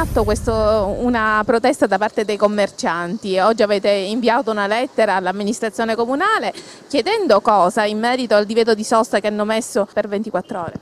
atto una protesta da parte dei commercianti. Oggi avete inviato una lettera all'amministrazione comunale chiedendo cosa in merito al divieto di sosta che hanno messo per 24 ore.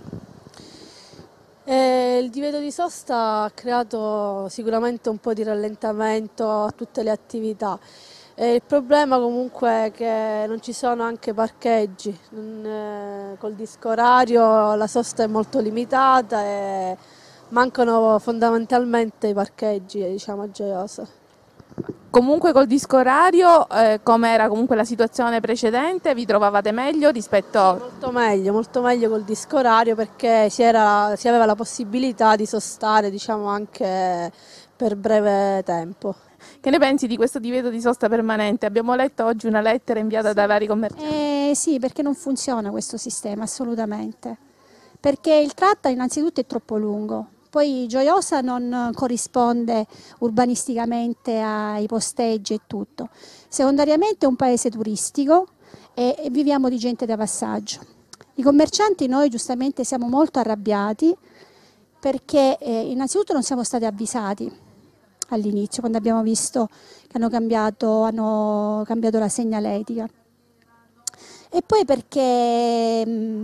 Il divieto di sosta ha creato sicuramente un po' di rallentamento a tutte le attività. Il problema comunque è che non ci sono anche parcheggi, col disco orario la sosta è molto limitata e mancano fondamentalmente i parcheggi, diciamo, a Gioiosa. Comunque col disco orario, come era comunque la situazione precedente, vi trovavate meglio rispetto... Molto meglio col disco orario perché si aveva la possibilità di sostare, diciamo, anche per breve tempo. Che ne pensi di questo divieto di sosta permanente? Abbiamo letto oggi una lettera inviata dai vari commercianti. Sì, perché non funziona questo sistema assolutamente, perché il tratto innanzitutto è troppo lungo, poi Gioiosa non corrisponde urbanisticamente ai posteggi e tutto, secondariamente è un paese turistico e viviamo di gente da passaggio. I commercianti noi giustamente siamo molto arrabbiati perché innanzitutto non siamo stati avvisati all'inizio, quando abbiamo visto che hanno cambiato la segnaletica. E poi perché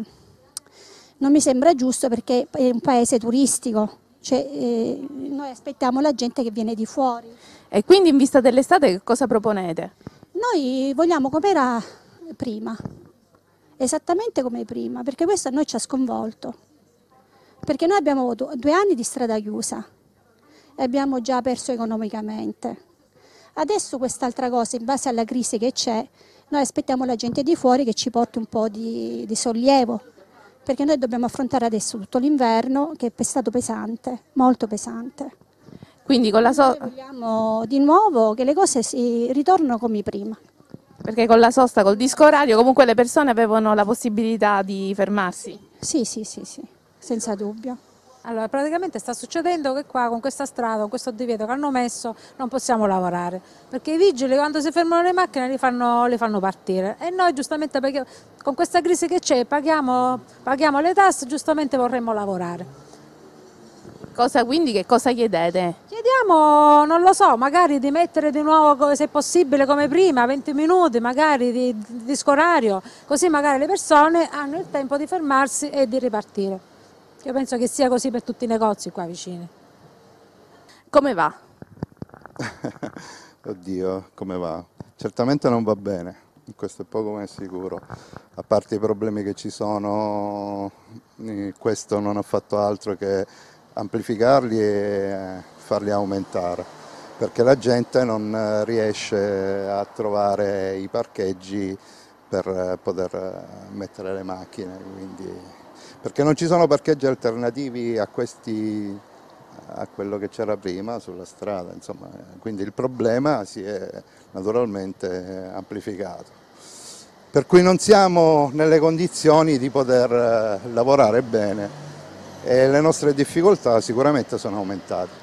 non mi sembra giusto, perché è un paese turistico, cioè, noi aspettiamo la gente che viene di fuori. E quindi in vista dell'estate che cosa proponete? Noi vogliamo come era prima, esattamente come prima, perché questo a noi ci ha sconvolto. Perché noi abbiamo avuto 2 anni di strada chiusa e abbiamo già perso economicamente. Adesso quest'altra cosa, in base alla crisi che c'è, noi aspettiamo la gente di fuori che ci porti un po' di sollievo, perché noi dobbiamo affrontare adesso tutto l'inverno che è stato pesante, molto pesante. Quindi con la sosta... Vogliamo di nuovo che le cose si ritornino come prima. Perché con la sosta, col disco orario, comunque le persone avevano la possibilità di fermarsi? Sì, senza dubbio. Allora, praticamente sta succedendo che qua con questa strada, con questo divieto che hanno messo, non possiamo lavorare, perché i vigili quando si fermano le macchine le fanno partire e noi giustamente perché con questa crisi che c'è paghiamo le tasse, giustamente vorremmo lavorare. Quindi che cosa chiedete? Chiediamo, non lo so, magari di mettere di nuovo, se è possibile come prima, 20 minuti magari di disco orario, così magari le persone hanno il tempo di fermarsi e di ripartire. Io penso che sia così per tutti i negozi qua vicini. Come va? Oddio, come va? Certamente non va bene, questo è poco ma è sicuro. A parte i problemi che ci sono, questo non ha fatto altro che amplificarli e farli aumentare, perché la gente non riesce a trovare i parcheggi per poter mettere le macchine, perché non ci sono parcheggi alternativi a quello che c'era prima sulla strada, insomma, quindi il problema si è naturalmente amplificato. Per cui non siamo nelle condizioni di poter lavorare bene e le nostre difficoltà sicuramente sono aumentate.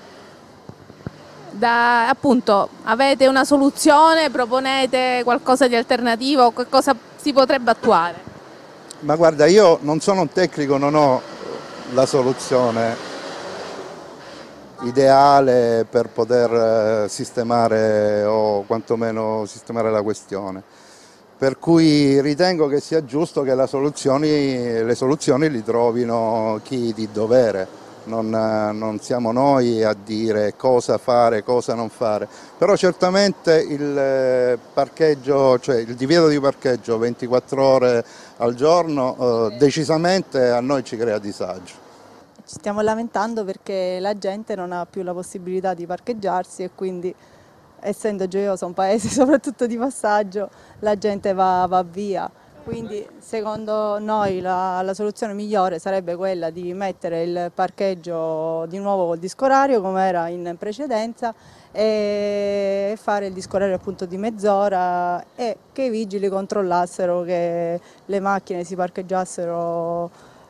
Appunto, avete una soluzione, proponete qualcosa di alternativo, cosa si potrebbe attuare? Ma guarda, io non sono un tecnico, non ho la soluzione ideale per poter sistemare o quantomeno sistemare la questione. Per cui ritengo che sia giusto che le soluzioni li trovino chi di dovere. Non siamo noi a dire cosa fare, cosa non fare, però certamente il parcheggio, cioè il divieto di parcheggio 24 ore al giorno decisamente a noi ci crea disagio. Ci stiamo lamentando perché la gente non ha più la possibilità di parcheggiarsi e quindi, essendo Gioiosa un paese soprattutto di passaggio, la gente va via. Quindi secondo noi la soluzione migliore sarebbe quella di mettere il parcheggio di nuovo col disco orario come era in precedenza e fare il disco orario appunto di mezz'ora e che i vigili controllassero che le macchine si parcheggiassero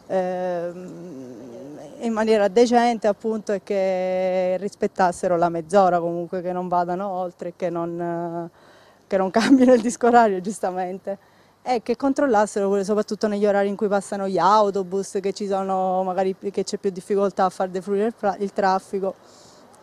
in maniera decente appunto e che rispettassero la mezz'ora comunque, che non vadano oltre e che non cambino il disco orario giustamente. E che controllassero soprattutto negli orari in cui passano gli autobus, che ci sono magari che c'è più difficoltà a far defluire il traffico,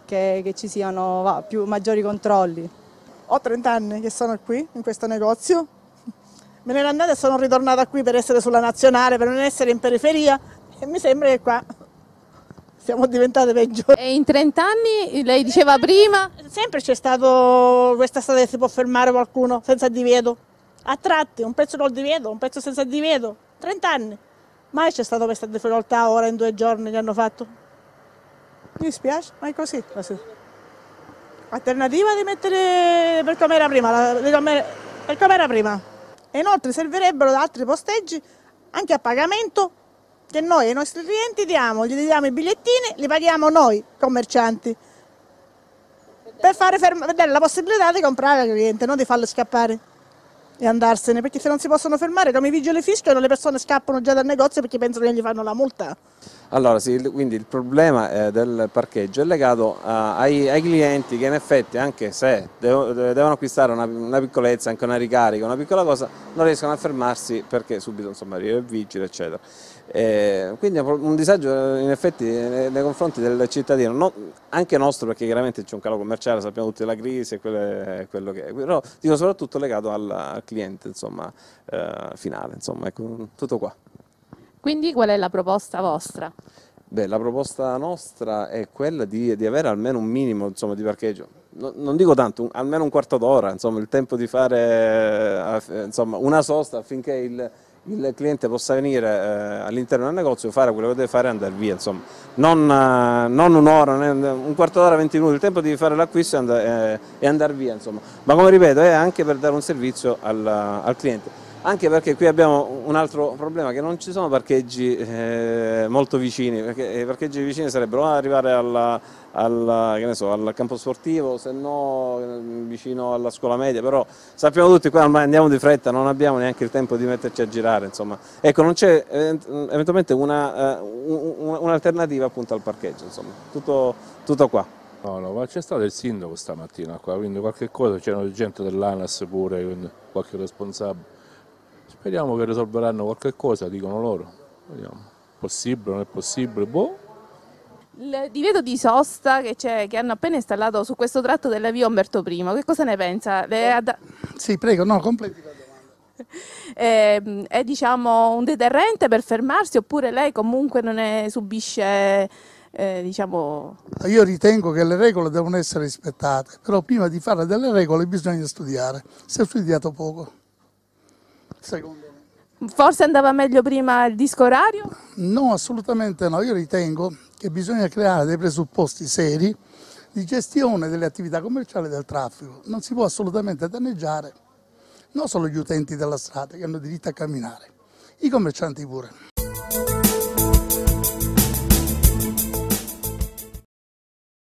che ci siano maggiori controlli. Ho 30 anni che sono qui, in questo negozio. Me ne ero andata e sono ritornata qui per essere sulla nazionale, per non essere in periferia, e mi sembra che qua siamo diventate peggio. E in 30 anni, lei diceva prima? Sempre c'è stato questa strada che si può fermare qualcuno senza divieto. A tratti, un pezzo col divieto, un pezzo senza divieto. 30 anni. Mai c'è stata questa difficoltà ora in 2 giorni che hanno fatto. Mi dispiace, ma è così. Alternativa di mettere per come era prima, per come era prima. E inoltre servirebbero altri posteggi anche a pagamento che noi ai nostri clienti diamo, gli diamo i bigliettini, li paghiamo noi commercianti per dare la possibilità di comprare al cliente, non di farlo scappare e andarsene, perché se non si possono fermare come i vigili fiscali le persone scappano già dal negozio perché pensano che gli fanno la multa. Allora sì, quindi il problema del parcheggio è legato ai clienti che in effetti, anche se devono acquistare una piccolezza, anche una ricarica, una piccola cosa, non riescono a fermarsi perché subito insomma arriva il vigile eccetera. Quindi è un disagio in effetti nei confronti del cittadino, anche nostro, perché chiaramente c'è un calo commerciale, sappiamo tutti la crisi e quello che è, però dico soprattutto legato al cliente insomma, finale, insomma, ecco, tutto qua. Quindi qual è la proposta vostra? Beh, la proposta nostra è quella di avere almeno un minimo insomma, di parcheggio, non dico tanto, almeno un quarto d'ora, il tempo di fare insomma, una sosta affinché il cliente possa venire all'interno del negozio, fare quello che deve fare e andare via, insomma. Non un'ora, un quarto d'ora, 20 minuti, il tempo di fare l'acquisto e andare via, insomma. Ma come ripeto è anche per dare un servizio al cliente. Anche perché qui abbiamo un altro problema, che non ci sono parcheggi molto vicini, perché i parcheggi vicini sarebbero arrivare al campo sportivo, se no vicino alla scuola media, però sappiamo tutti qua ormai andiamo di fretta, non abbiamo neanche il tempo di metterci a girare, insomma. Ecco, non c'è eventualmente un'alternativa appunto al parcheggio, insomma, tutto qua. No, ma c'è stato il sindaco stamattina qua, quindi qualche cosa, c'era gente dell'ANAS pure, quindi qualche responsabile. Speriamo che risolveranno qualche cosa, dicono loro. Vediamo. Possibile, non è possibile, boh. Il divieto di sosta che hanno appena installato su questo tratto della via Umberto I, che cosa ne pensa? Sì, prego, no, completi la domanda. È diciamo un deterrente per fermarsi oppure lei comunque non ne subisce, diciamo... Io ritengo che le regole devono essere rispettate, però prima di fare delle regole bisogna studiare. Si è studiato poco. Secondo me. Forse andava meglio prima il disco orario? No, assolutamente no. Io ritengo che bisogna creare dei presupposti seri di gestione delle attività commerciali e del traffico. Non si può assolutamente danneggiare non solo gli utenti della strada che hanno diritto a camminare, i commercianti pure.